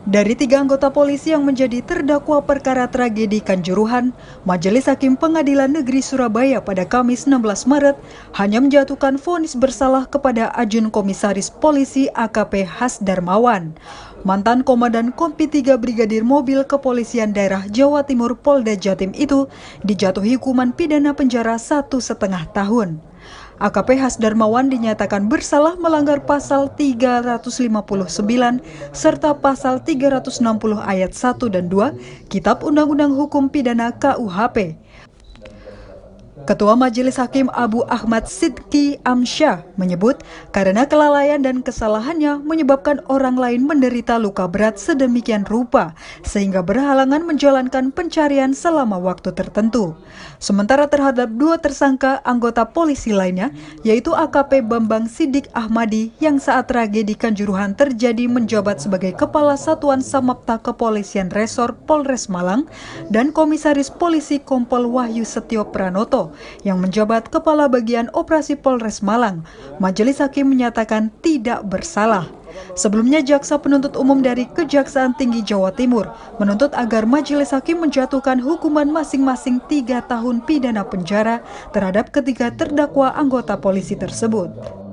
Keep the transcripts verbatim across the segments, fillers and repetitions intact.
Dari tiga anggota polisi yang menjadi terdakwa perkara tragedi Kanjuruhan, Majelis Hakim Pengadilan Negeri Surabaya pada Kamis enam belas Maret hanya menjatuhkan vonis bersalah kepada Ajun Komisaris Polisi A K P Hasdarmawan, mantan Komandan Kompi tiga Brigadir Mobil Kepolisian Daerah Jawa Timur Polda Jatim itu dijatuhi hukuman pidana penjara satu setengah tahun. A K P Hasdarmawan dinyatakan bersalah melanggar pasal tiga ratus lima puluh sembilan serta pasal tiga ratus enam puluh ayat satu dan dua Kitab Undang-Undang Hukum Pidana K U H P. Ketua Majelis Hakim Abu Ahmad Sidki Amsyah menyebut karena kelalaian dan kesalahannya menyebabkan orang lain menderita luka berat sedemikian rupa sehingga berhalangan menjalankan pencarian selama waktu tertentu. Sementara terhadap dua tersangka anggota polisi lainnya, yaitu A K P Bambang Sidik Ahmadi yang saat tragedi Kanjuruhan terjadi menjabat sebagai Kepala Satuan Samapta Kepolisian Resor Polres Malang, dan Komisaris Polisi Kompol Wahyu Setio Pranoto yang menjabat Kepala Bagian Operasi Polres Malang, Majelis Hakim menyatakan tidak bersalah. Sebelumnya, Jaksa Penuntut Umum dari Kejaksaan Tinggi Jawa Timur menuntut agar Majelis Hakim menjatuhkan hukuman masing-masing tiga tahun pidana penjara terhadap ketiga terdakwa anggota polisi tersebut.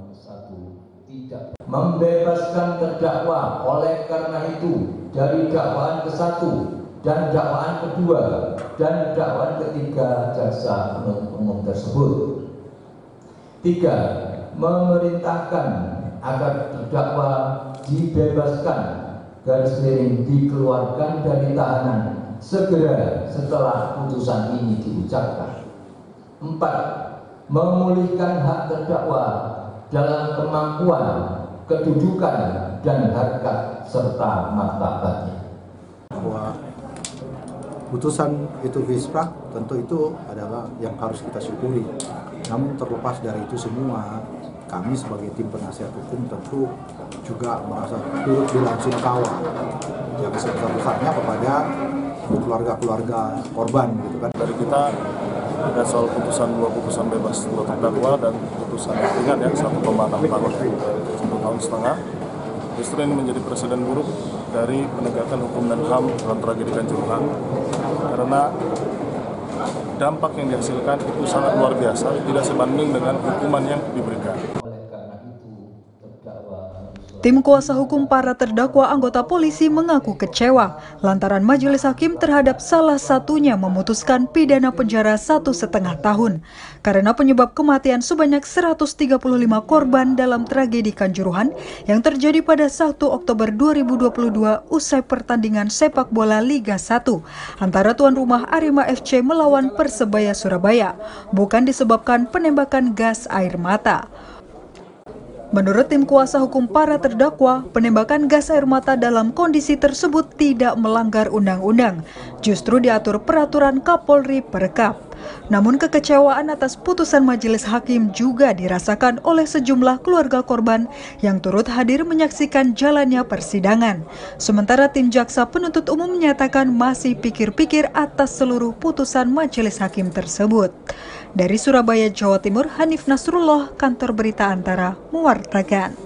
Membebaskan terdakwa oleh karena itu dari dakwaan ke satu dan dakwaan kedua dan dakwaan ketiga jaksa penuntut umum tersebut. Tiga, memerintahkan agar terdakwa dibebaskan garis miring dikeluarkan dari tahanan segera setelah putusan ini diucapkan. Empat, memulihkan hak terdakwa dalam kemampuan, kedudukan dan harkat serta martabatnya. Bahwa putusan itu visprah tentu itu adalah yang harus kita syukuri. Namun terlepas dari itu semua, kami sebagai tim penasihat hukum tentu juga merasa turut belasungkawa yang sebesar-besarnya kepada keluarga-keluarga korban, gitu kan. Dari kita ada soal putusan dua putusan bebas dua terdakwa dan putusan yang ringan ya satu koma enam tahun satu tahun setengah. Justru ini menjadi presiden buruk dari penegakan hukum dan H A M dalam tragedi Kanjuruhan, karena dampak yang dihasilkan itu sangat luar biasa, tidak sebanding dengan hukuman yang diberikan. Tim kuasa hukum para terdakwa anggota polisi mengaku kecewa lantaran Majelis Hakim terhadap salah satunya memutuskan pidana penjara satu setengah tahun karena penyebab kematian sebanyak seratus tiga puluh lima korban dalam tragedi Kanjuruhan yang terjadi pada satu Oktober dua ribu dua puluh dua usai pertandingan sepak bola Liga satu antara tuan rumah Arema F C melawan Persebaya Surabaya, bukan disebabkan penembakan gas air mata. Menurut tim kuasa hukum para terdakwa, penembakan gas air mata dalam kondisi tersebut tidak melanggar undang-undang, justru diatur peraturan Kapolri Perkap. Namun kekecewaan atas putusan Majelis Hakim juga dirasakan oleh sejumlah keluarga korban yang turut hadir menyaksikan jalannya persidangan. Sementara tim jaksa penuntut umum menyatakan masih pikir-pikir atas seluruh putusan Majelis Hakim tersebut. Dari Surabaya, Jawa Timur, Hanif Nasrullah, Kantor Berita Antara, mewartakan.